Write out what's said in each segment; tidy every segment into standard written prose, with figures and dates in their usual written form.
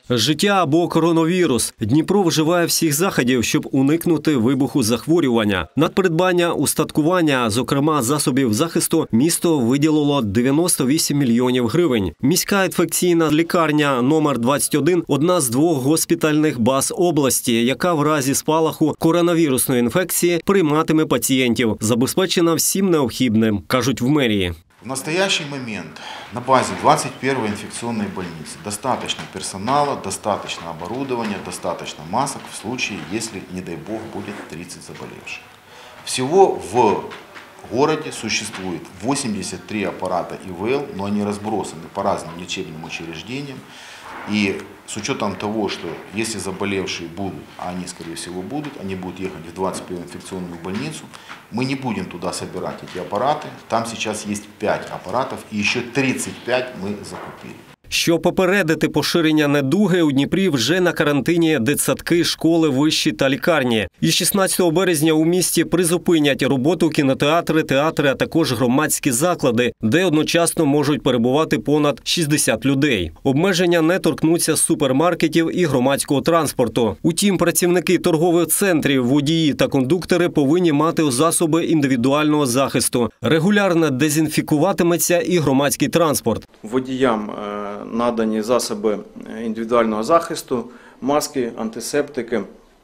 Життя або коронавірус. Дніпро вживає всіх заходів, щоб уникнути вибуху захворювання. На придбання устаткування, зокрема засобів захисту, місто виділило 98 мільйонів гривень. Міська інфекційна лікарня номер 21 – одна з двох госпітальних баз області, яка в разі спалаху коронавірусної інфекції прийматиме пацієнтів. Забезпечена всім необхідним, кажуть в мерії. В настоящий момент на базе 21-й инфекционной больницы достаточно персонала, достаточно оборудования, достаточно масок в случае, если, не дай бог, будет 30 заболевших. Всего в городе существует 83 аппарата ИВЛ, но они разбросаны по разным лечебным учреждениям. И с учетом того, что если заболевшие будут, а они, скорее всего, будут, они будут ехать в 21-ю инфекционную больницу, мы не будем туда собирать эти аппараты. Там сейчас есть 5 аппаратов, и еще 35 мы закупили. Щоб попередити поширення недуги, у Дніпрі вже на карантині дитсадки, школи, виші та лікарні. Із 16 березня у місті призупинять роботу кінотеатри, театри, а також громадські заклади, де одночасно можуть перебувати понад 60 людей. Обмеження не торкнуться супермаркетів і громадського транспорту. Утім, працівники торгових центрів, водії та кондуктори повинні мати засоби індивідуального захисту. Регулярно дезінфікуватиметься і громадський транспорт. Водіям надані засоби індивідуального захисту, маски, антисептики.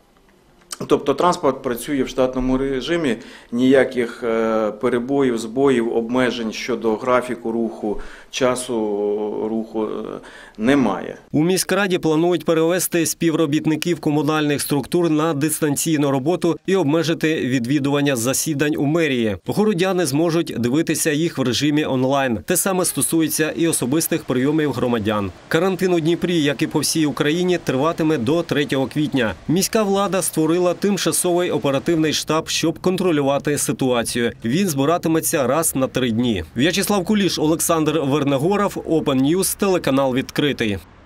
Тобто транспорт працює в штатному режимі, ніяких перебоїв, збоїв, обмежень щодо графіку руху, часу руху немає. У міськраді планують перевести співробітників комунальних структур на дистанційну роботу і обмежити відвідування засідань у мерії. Городяни зможуть дивитися їх в режимі онлайн. Те саме стосується і особистих прийомів громадян. Карантин у Дніпрі, як і по всій Україні, триватиме до 3 квітня. Міська влада створила тимчасовий оперативний штаб, щоб контролювати ситуацію. Він збиратиметься раз на 3 дні. В'ячеслав Куліш, Олександр Вернегоров, Open News, телеканал «Відкритий».